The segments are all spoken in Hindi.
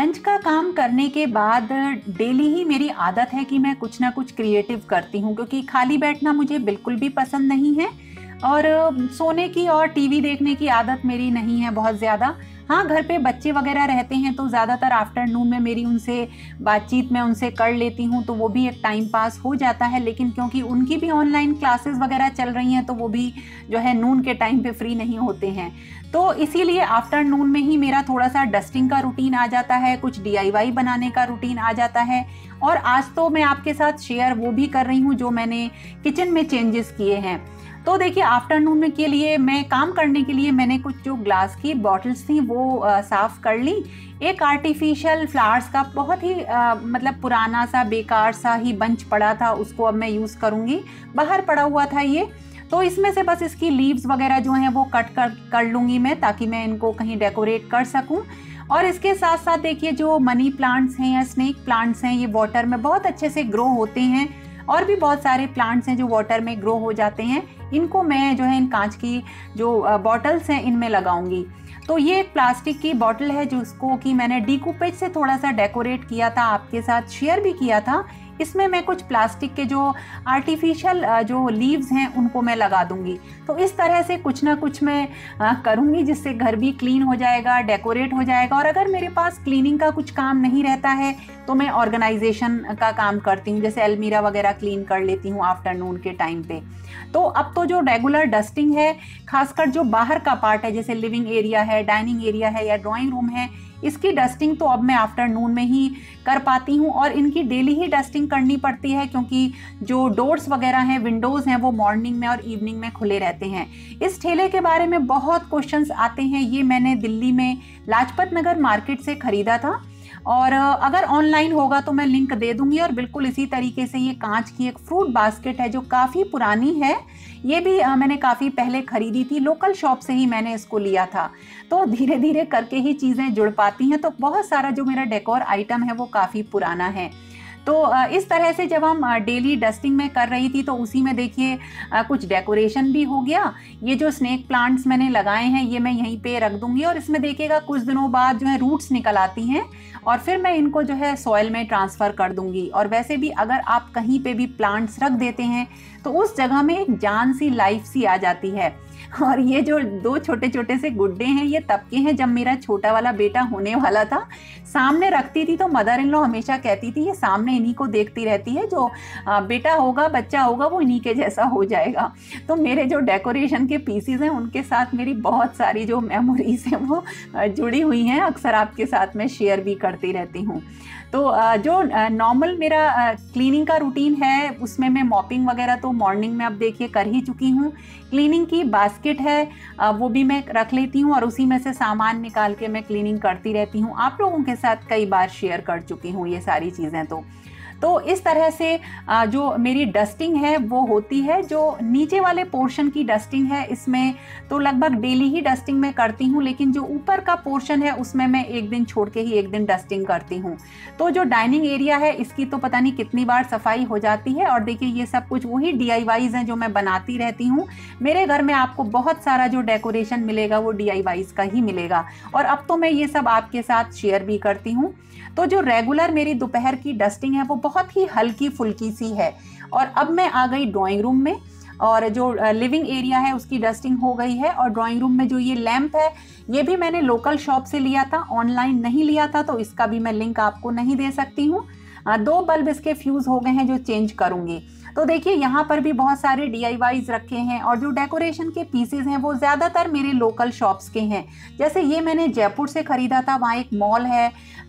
लंच का काम करने के बाद डेली ही मेरी आदत है कि मैं कुछ ना कुछ क्रिएटिव करती हूँ, क्योंकि खाली बैठना मुझे बिल्कुल भी पसंद नहीं है और सोने की और टीवी देखने की आदत मेरी नहीं है बहुत ज़्यादा। हाँ, घर पे बच्चे वगैरह रहते हैं तो ज़्यादातर आफ्टरनून में मेरी उनसे बातचीत मैं उनसे कर लेती हूँ, तो वो भी एक टाइम पास हो जाता है। लेकिन क्योंकि उनकी भी ऑनलाइन क्लासेस वगैरह चल रही हैं तो वो भी जो है नून के टाइम पे फ्री नहीं होते हैं, तो इसीलिए आफ्टरनून में ही मेरा थोड़ा सा डस्टिंग का रूटीन आ जाता है, कुछ DIY बनाने का रूटीन आ जाता है। और आज तो मैं आपके साथ शेयर वो भी कर रही हूँ जो मैंने किचन में चेंजेस किए हैं। तो देखिए, आफ्टरनून में के लिए मैं काम करने के लिए मैंने कुछ जो ग्लास की बॉटल्स थी वो साफ़ कर ली। एक आर्टिफिशियल फ्लावर्स का बहुत ही मतलब पुराना सा बेकार सा ही बंच पड़ा था, उसको अब मैं यूज़ करूँगी। बाहर पड़ा हुआ था ये, तो इसमें से बस इसकी लीव्स वगैरह जो हैं वो कट कर लूँगी मैं, ताकि मैं इनको कहीं डेकोरेट कर सकूँ। और इसके साथ साथ देखिए, जो मनी प्लांट्स हैं या स्नेक प्लांट्स हैं, ये वाटर में बहुत अच्छे से ग्रो होते हैं। और भी बहुत सारे प्लांट्स हैं जो वाटर में ग्रो हो जाते हैं। इनको मैं जो है इन कांच की जो बॉटल्स हैं इनमें लगाऊंगी। तो ये एक प्लास्टिक की बॉटल है जिसको कि मैंने डीकूपेज से थोड़ा सा डेकोरेट किया था, आपके साथ शेयर भी किया था। इसमें मैं कुछ प्लास्टिक के जो आर्टिफिशियल जो लीव्स हैं उनको मैं लगा दूंगी। तो इस तरह से कुछ ना कुछ मैं करूंगी जिससे घर भी क्लीन हो जाएगा, डेकोरेट हो जाएगा। और अगर मेरे पास क्लीनिंग का कुछ काम नहीं रहता है तो मैं ऑर्गेनाइजेशन का काम करती हूँ, जैसे अलमीरा वगैरह क्लीन कर लेती हूँ आफ्टरनून के टाइम पे। तो अब तो जो रेगुलर डस्टिंग है, खासकर जो बाहर का पार्ट है जैसे लिविंग एरिया है, डाइनिंग एरिया है या ड्राइंग रूम है, इसकी डस्टिंग तो अब मैं आफ्टरनून में ही कर पाती हूँ। और इनकी डेली ही डस्टिंग करनी पड़ती है क्योंकि जो डोर्स वगैरह हैं, विंडोज़ हैं, वो मॉर्निंग में और इवनिंग में खुले रहते हैं। इस ठेले के बारे में बहुत क्वेश्चंस आते हैं। ये मैंने दिल्ली में लाजपत नगर मार्केट से ख़रीदा था, और अगर ऑनलाइन होगा तो मैं लिंक दे दूंगी। और बिल्कुल इसी तरीके से ये कांच की एक फ्रूट बास्केट है जो काफ़ी पुरानी है। ये भी मैंने काफ़ी पहले ख़रीदी थी, लोकल शॉप से ही मैंने इसको लिया था। तो धीरे धीरे करके ही चीज़ें जुड़ पाती हैं। तो बहुत सारा जो मेरा डेकोर आइटम है वो काफ़ी पुराना है। तो इस तरह से जब हम डेली डस्टिंग में कर रही थी तो उसी में देखिए कुछ डेकोरेशन भी हो गया। ये जो स्नेक प्लांट्स मैंने लगाए हैं ये मैं यहीं पे रख दूंगी, और इसमें देखिएगा कुछ दिनों बाद जो है रूट्स निकल आती हैं और फिर मैं इनको जो है सॉइल में ट्रांसफ़र कर दूंगी। और वैसे भी अगर आप कहीं पे भी प्लांट्स रख देते हैं तो उस जगह में एक जान सी, लाइफ सी आ जाती है। और ये जो दो छोटे छोटे से गुड्डे हैं ये तब के हैं जब मेरा छोटा वाला बेटा होने वाला था। सामने रखती थी तो मदर इन लॉ हमेशा कहती थी ये सामने इन्हीं को देखती रहती है, जो बेटा होगा, बच्चा होगा, वो इन्हीं के जैसा हो जाएगा। तो मेरे जो डेकोरेशन के पीसीज हैं उनके साथ मेरी बहुत सारी जो मेमोरीज हैं वो जुड़ी हुई हैं, अक्सर आपके साथ मैं शेयर भी करती रहती हूँ। तो जो नॉर्मल मेरा क्लीनिंग का रूटीन है उसमें मैं मॉपिंग वगैरह तो मॉर्निंग में अब देखिए कर ही चुकी हूँ। क्लीनिंग की बास्केट है वो भी मैं रख लेती हूँ और उसी में से सामान निकाल के मैं क्लीनिंग करती रहती हूँ। आप लोगों के साथ कई बार शेयर कर चुकी हूँ ये सारी चीज़ें। तो इस तरह से जो मेरी डस्टिंग है वो होती है। जो नीचे वाले पोर्शन की डस्टिंग है इसमें तो लगभग डेली ही डस्टिंग मैं करती हूँ, लेकिन जो ऊपर का पोर्शन है उसमें मैं एक दिन छोड़ के ही एक दिन डस्टिंग करती हूँ। तो जो डाइनिंग एरिया है इसकी तो पता नहीं कितनी बार सफाई हो जाती है। और देखिए ये सब कुछ वही DIYs हैं जो मैं बनाती रहती हूँ। मेरे घर में आपको बहुत सारा जो डेकोरेशन मिलेगा वो DIYs का ही मिलेगा, और अब तो मैं ये सब आपके साथ शेयर भी करती हूँ। तो जो रेगुलर मेरी दोपहर की डस्टिंग है वो बहुत ही हल्की फुल्की सी है। और अब मैं आ गई ड्राइंग रूम में, और जो लिविंग एरिया है उसकी डस्टिंग हो गई है। और ड्राइंग रूम में जो ये लैंप है ये भी मैंने लोकल शॉप से लिया था, ऑनलाइन नहीं लिया था, तो इसका भी मैं लिंक आपको नहीं दे सकती हूँ। 2 बल्ब इसके फ्यूज़ हो गए हैं जो चेंज करूँगी। तो देखिए यहाँ पर भी बहुत सारे DIYs रखे हैं, और जो डेकोरेशन के पीसेज हैं वो ज़्यादातर मेरे लोकल शॉप्स के हैं। जैसे ये मैंने जयपुर से ख़रीदा था, वहाँ एक मॉल है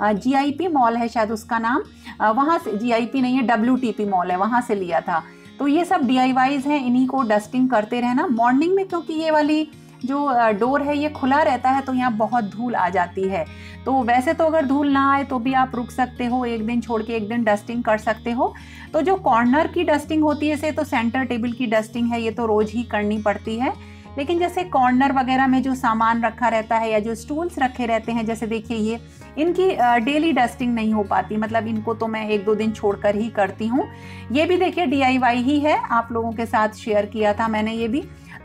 GIP मॉल है शायद उसका नाम, वहाँ से, GIP नहीं है WTP मॉल है, वहाँ से लिया था। तो ये सब DIYs हैं, इन्हीं को डस्टिंग करते रहना मॉर्निंग में, क्योंकि ये वाली जो डोर है ये खुला रहता है तो यहाँ बहुत धूल आ जाती है। तो वैसे तो अगर धूल ना आए तो भी आप रुक सकते हो, एक दिन छोड़ के एक दिन डस्टिंग कर सकते हो। तो जो कॉर्नर की डस्टिंग होती है इसे तो सेंटर टेबल की डस्टिंग है, ये तो रोज़ ही करनी पड़ती है। लेकिन जैसे कॉर्नर वगैरह में जो सामान रखा रहता है या जो स्टूल्स रखे रहते हैं, जैसे देखिए ये, इनकी डेली डस्टिंग नहीं हो पाती, मतलब इनको तो मैं 1-2 दिन छोड़कर ही करती हूँ। ये भी देखिए DIY ही है, आप लोगों के साथ शेयर किया था मैंने ये भी।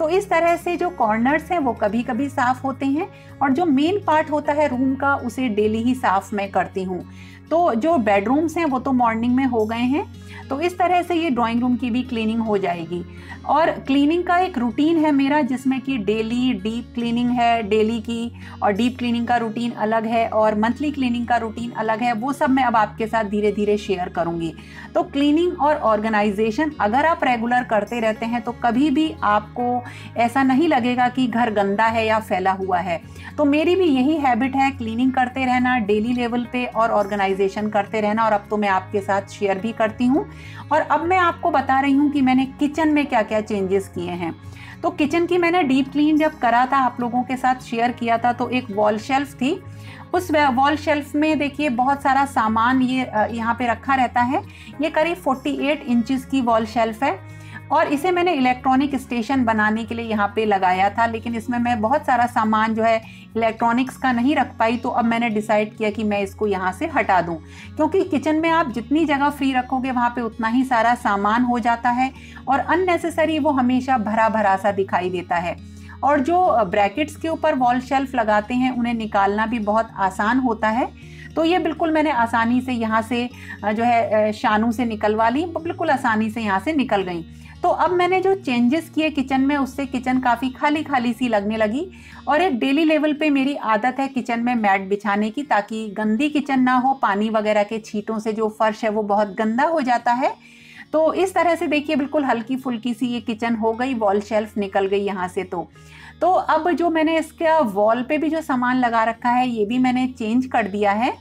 तो इस तरह से जो कॉर्नर्स हैं वो कभी कभी साफ होते हैं, और जो मेन पार्ट होता है रूम का उसे डेली ही साफ मैं करती हूँ। तो जो बेडरूम्स हैं वो तो मॉर्निंग में हो गए हैं। तो इस तरह से ये ड्राइंग रूम की भी क्लीनिंग हो जाएगी। और क्लीनिंग का एक रूटीन है मेरा, जिसमें कि डेली डीप क्लीनिंग है डेली की, और डीप क्लीनिंग का रूटीन अलग है और मंथली क्लीनिंग का रूटीन अलग है। वो सब मैं अब आपके साथ धीरे धीरे शेयर करूंगी। तो क्लीनिंग और ऑर्गेनाइजेशन अगर आप रेगुलर करते रहते हैं तो कभी भी आपको ऐसा नहीं लगेगा कि घर गंदा है या फैला हुआ है। तो मेरी भी यही हैबिट है, क्लीनिंग करते रहना डेली लेवल पे और ऑर्गेनाइजेशन करते रहना, और अब तो मैं आपके साथ शेयर भी करती हूँ। और अब मैं आपको बता रही हूँ कि मैंने किचन में क्या क्या चेंजेस किए हैं। तो किचन की मैंने डीप क्लीन जब करा था, आप लोगों के साथ शेयर किया था, तो एक वॉल शेल्फ थी। उस वॉल शेल्फ में देखिए बहुत सारा सामान ये यहाँ पे रखा रहता है। ये करीब 48 इंचेस की वॉल शेल्फ है, और इसे मैंने इलेक्ट्रॉनिक स्टेशन बनाने के लिए यहाँ पे लगाया था, लेकिन इसमें मैं बहुत सारा सामान जो है इलेक्ट्रॉनिक्स का नहीं रख पाई। तो अब मैंने डिसाइड किया कि मैं इसको यहाँ से हटा दूँ, क्योंकि किचन में आप जितनी जगह फ्री रखोगे वहाँ पे उतना ही सारा सामान हो जाता है, और अननेसेसरी वो हमेशा भरा भरा सा दिखाई देता है। और जो ब्रैकेट्स के ऊपर वॉल शेल्फ लगाते हैं उन्हें निकालना भी बहुत आसान होता है। तो ये बिल्कुल मैंने आसानी से यहाँ से जो है शानू से निकलवा ली, बिल्कुल आसानी से यहाँ से निकल गई। तो अब मैंने जो चेंजेस किए किचन में, उससे किचन काफ़ी खाली खाली सी लगने लगी। और एक डेली लेवल पे मेरी आदत है किचन में मैट बिछाने की, ताकि गंदी किचन ना हो। पानी वगैरह के छींटों से जो फर्श है वो बहुत गंदा हो जाता है। तो इस तरह से देखिए बिल्कुल हल्की फुल्की सी ये किचन हो गई, वॉल शेल्फ निकल गई यहाँ से। तो अब जो मैंने इसका वॉल पे भी जो सामान लगा रखा है ये भी मैंने चेंज कर दिया है।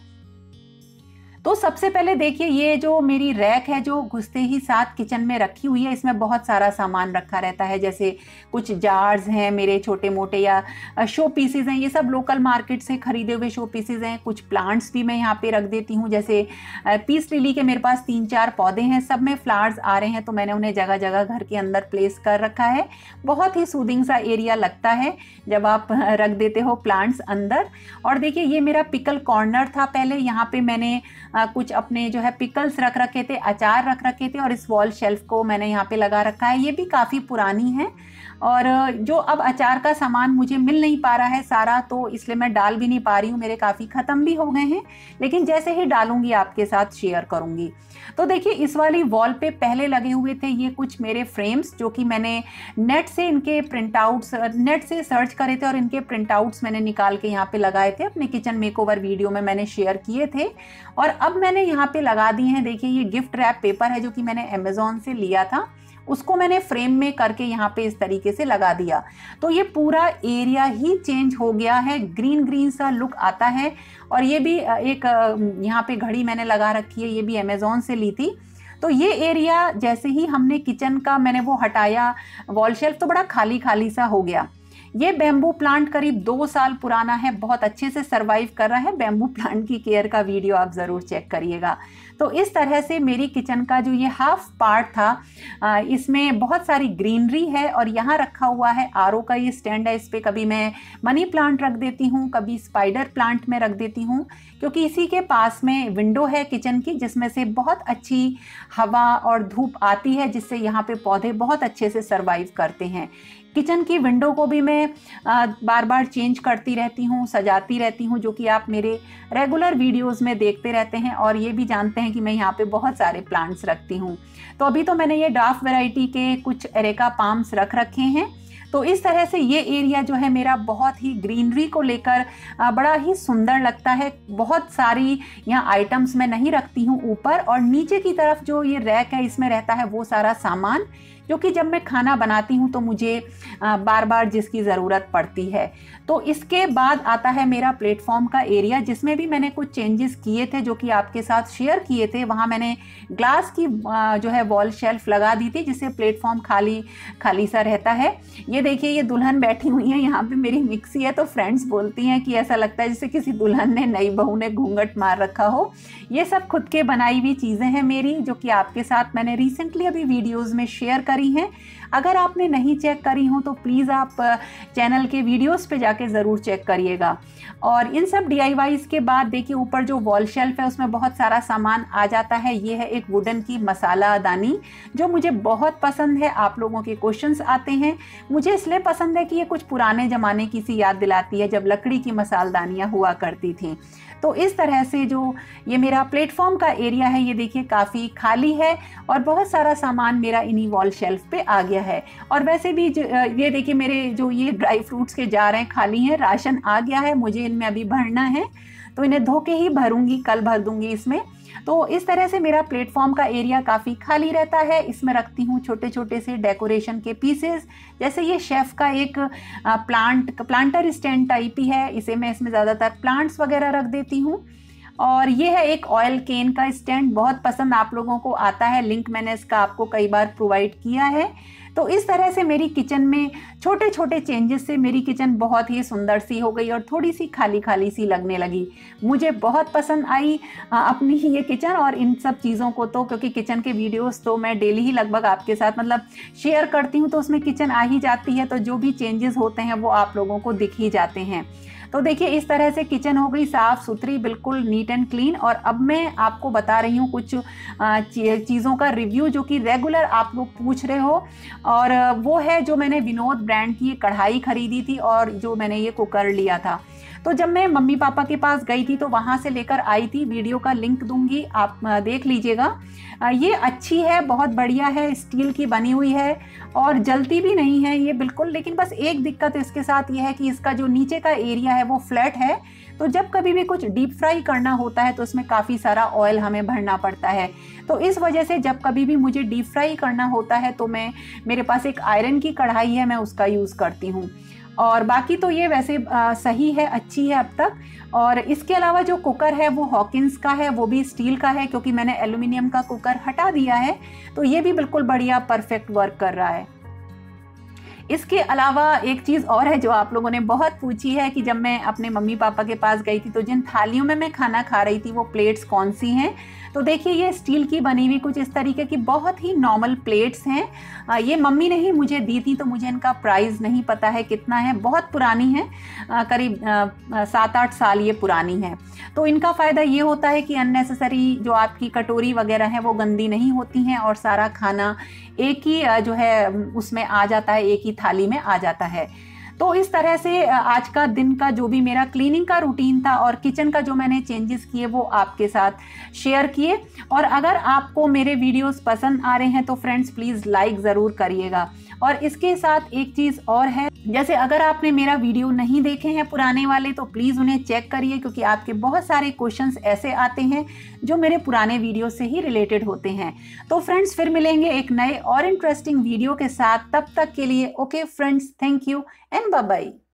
तो सबसे पहले देखिए ये जो मेरी रैक है जो घुसते ही साथ किचन में रखी हुई है, इसमें बहुत सारा सामान रखा रहता है। जैसे कुछ जार्स हैं मेरे छोटे मोटे, या शो पीसेज हैं, ये सब लोकल मार्केट से खरीदे हुए शो पीसेज हैं। कुछ प्लांट्स भी मैं यहाँ पे रख देती हूँ, जैसे पीस लिली के मेरे पास 3-4 पौधे हैं, सब में फ्लावर्स आ रहे हैं, तो मैंने उन्हें जगह जगह घर के अंदर प्लेस कर रखा है। बहुत ही सूदिंग सा एरिया लगता है जब आप रख देते हो प्लांट्स अंदर। और देखिए ये मेरा पिकल कॉर्नर था पहले, यहाँ पे मैंने कुछ अपने जो है पिकल्स रख रखे थे, अचार रख रखे थे, और इस वॉल शेल्फ को मैंने यहाँ पे लगा रखा है। ये भी काफ़ी पुरानी है, और जो अब अचार का सामान मुझे मिल नहीं पा रहा है सारा, तो इसलिए मैं डाल भी नहीं पा रही हूँ। मेरे काफ़ी ख़त्म भी हो गए हैं, लेकिन जैसे ही डालूंगी आपके साथ शेयर करूँगी। तो देखिए इस वाली वॉल पे पहले लगे हुए थे ये कुछ मेरे फ्रेम्स, जो कि मैंने नेट से इनके प्रिंटआउट्स नेट से सर्च करे थे, और इनके प्रिंटआउट्स मैंने निकाल के यहाँ पे लगाए थे। अपने किचन मेकओवर वीडियो में मैंने शेयर किए थे, और अब मैंने यहाँ पे लगा दिए हैं। देखिए ये गिफ्ट रैप पेपर है जो कि मैंने अमेज़ॉन से लिया था, उसको मैंने फ्रेम में करके यहाँ पे इस तरीके से लगा दिया। तो ये पूरा एरिया ही चेंज हो गया है, ग्रीन ग्रीन सा लुक आता है। और ये भी एक यहाँ पे घड़ी मैंने लगा रखी है, ये भी अमेज़ॉन से ली थी। तो ये एरिया जैसे ही हमने किचन का मैंने वो हटाया वॉल शेल्फ, तो बड़ा खाली खाली सा हो गया। ये बैम्बू प्लांट करीब 2 साल पुराना है, बहुत अच्छे से सरवाइव कर रहा है। बैम्बू प्लांट की केयर का वीडियो आप ज़रूर चेक करिएगा। तो इस तरह से मेरी किचन का जो ये हाफ पार्ट था, इसमें बहुत सारी ग्रीनरी है, और यहाँ रखा हुआ है आरओ का ये स्टैंड है। इस पर कभी मैं मनी प्लांट रख देती हूँ, कभी स्पाइडर प्लांट में रख देती हूँ, क्योंकि इसी के पास में विंडो है किचन की, जिसमें से बहुत अच्छी हवा और धूप आती है, जिससे यहाँ पे पौधे बहुत अच्छे से सरवाइव करते हैं। किचन की विंडो को भी मैं बार बार चेंज करती रहती हूँ, सजाती रहती हूँ, जो कि आप मेरे रेगुलर वीडियोस में देखते रहते हैं, और ये भी जानते हैं कि मैं यहाँ पे बहुत सारे प्लांट्स रखती हूँ। तो अभी तो मैंने ये डाफ वैरायटी के कुछ एरेका पाम्स रख रखे हैं। तो इस तरह से ये एरिया जो है मेरा बहुत ही ग्रीनरी को लेकर बड़ा ही सुंदर लगता है। बहुत सारी यहाँ आइटम्स मैं नहीं रखती हूँ ऊपर, और नीचे की तरफ जो ये रैक है इसमें रहता है वो सारा सामान, क्योंकि जब मैं खाना बनाती हूँ तो मुझे बार बार जिसकी ज़रूरत पड़ती है। तो इसके बाद आता है मेरा प्लेटफॉर्म का एरिया, जिसमें भी मैंने कुछ चेंजेस किए थे जो कि आपके साथ शेयर किए थे। वहाँ मैंने ग्लास की जो है वॉल शेल्फ लगा दी थी, जिससे प्लेटफॉर्म खाली खाली सा रहता है। ये देखिए ये दुल्हन बैठी हुई है, यहाँ पे मेरी मिक्सी है, तो फ्रेंड्स बोलती हैं कि ऐसा लगता है जैसे किसी दुल्हन ने, नई बहू ने घूंघट मार रखा हो। ये सब खुद के बनाई हुई चीज़ें हैं मेरी, जो कि आपके साथ मैंने रिसेंटली अभी वीडियोज़ में शेयर करी हैं। अगर आपने नहीं चेक करी हो तो प्लीज़ आप चैनल के वीडियोस पे जाके ज़रूर चेक करिएगा। और इन सब DIYs के बाद देखिए ऊपर जो वॉल शेल्फ है उसमें बहुत सारा सामान आ जाता है। ये है एक वुडन की मसाला दानी जो मुझे बहुत पसंद है। आप लोगों के क्वेश्चंस आते हैं, मुझे इसलिए पसंद है कि ये कुछ पुराने ज़माने की सी याद दिलाती है जब लकड़ी की मसालदानियाँ हुआ करती थी। तो इस तरह से जो ये मेरा प्लेटफॉर्म का एरिया है ये देखिए काफ़ी खाली है और बहुत सारा सामान मेरा इन्हीं वॉल शेल्फ पे आ गया है। और वैसे भी ये देखिए मेरे जो ये ड्राई फ्रूट्स के जार हैं खाली हैं, राशन आ गया है, मुझे इनमें अभी भरना है तो इन्हें धो के ही भरूंगी, कल भर दूंगी इसमें। तो इस तरह से मेरा प्लेटफॉर्म का एरिया काफ़ी खाली रहता है। इसमें रखती हूँ छोटे छोटे से डेकोरेशन के पीसेस, जैसे ये शेफ़ का एक प्लांटर स्टैंड टाइप ही है, इसे मैं इसमें ज़्यादातर प्लांट्स वगैरह रख देती हूँ। और ये है एक ऑयल केन का स्टैंड, बहुत पसंद आप लोगों को आता है, लिंक मैंने इसका आपको कई बार प्रोवाइड किया है। तो इस तरह से मेरी किचन में छोटे छोटे चेंजेस से मेरी किचन बहुत ही सुंदर सी हो गई और थोड़ी सी खाली खाली सी लगने लगी। मुझे बहुत पसंद आई अपनी ही ये किचन और इन सब चीज़ों को, तो क्योंकि किचन के वीडियोस तो मैं डेली ही लगभग आपके साथ मतलब शेयर करती हूँ, तो उसमें किचन आ ही जाती है, तो जो भी चेंजेस होते हैं वो आप लोगों को दिख ही जाते हैं। तो देखिए इस तरह से किचन हो गई साफ़ सुथरी, बिल्कुल नीट एंड क्लीन। और अब मैं आपको बता रही हूँ कुछ चीज़ों का रिव्यू जो कि रेगुलर आप लोग पूछ रहे हो, और वो है जो मैंने विनोद ब्रांड की कढ़ाई खरीदी थी और जो मैंने ये कुकर लिया था। तो जब मैं मम्मी पापा के पास गई थी तो वहाँ से लेकर आई थी, वीडियो का लिंक दूंगी, आप देख लीजिएगा। ये अच्छी है, बहुत बढ़िया है, स्टील की बनी हुई है और जलती भी नहीं है ये बिल्कुल। लेकिन बस एक दिक्कत इसके साथ ये है कि इसका जो नीचे का एरिया है वो फ्लैट है, तो जब कभी भी कुछ डीप फ्राई करना होता है तो इसमें काफ़ी सारा ऑयल हमें भरना पड़ता है। तो इस वजह से जब कभी भी मुझे डीप फ्राई करना होता है तो मेरे पास एक आयरन की कढ़ाई है, मैं उसका यूज़ करती हूँ। और बाकी तो ये वैसे सही है, अच्छी है अब तक। और इसके अलावा जो कुकर है वो हॉकिंस का है, वो भी स्टील का है क्योंकि मैंने एल्युमिनियम का कुकर हटा दिया है, तो ये भी बिल्कुल बढ़िया परफेक्ट वर्क कर रहा है। इसके अलावा एक चीज़ और है जो आप लोगों ने बहुत पूछी है कि जब मैं अपने मम्मी पापा के पास गई थी तो जिन थालियों में मैं खाना खा रही थी वो प्लेट्स कौन सी हैं। तो देखिए ये स्टील की बनी हुई कुछ इस तरीके की बहुत ही नॉर्मल प्लेट्स हैं। ये मम्मी ने ही मुझे दी थी, तो मुझे इनका प्राइस नहीं पता है कितना है, बहुत पुरानी है, करीब 7-8 साल ये पुरानी है। तो इनका फ़ायदा ये होता है कि अननेसेसरी जो आपकी कटोरी वगैरह है वो गंदी नहीं होती हैं और सारा खाना एक ही जो है उसमें आ जाता है, एक ही थाली में आ जाता है। तो इस तरह से आज का दिन का जो भी मेरा क्लीनिंग का रूटीन था और किचन का जो मैंने चेंजेस किए वो आपके साथ शेयर किए। और अगर आपको मेरे वीडियोस पसंद आ रहे हैं तो फ्रेंड्स प्लीज़ लाइक ज़रूर करिएगा। और इसके साथ एक चीज़ और है, जैसे अगर आपने मेरा वीडियो नहीं देखे हैं पुराने वाले तो प्लीज़ उन्हें चेक करिए, क्योंकि आपके बहुत सारे क्वेश्चंस ऐसे आते हैं जो मेरे पुराने वीडियो से ही रिलेटेड होते हैं। तो फ्रेंड्स फिर मिलेंगे एक नए और इंटरेस्टिंग वीडियो के साथ, तब तक के लिए okay friends, thank you and bye bye.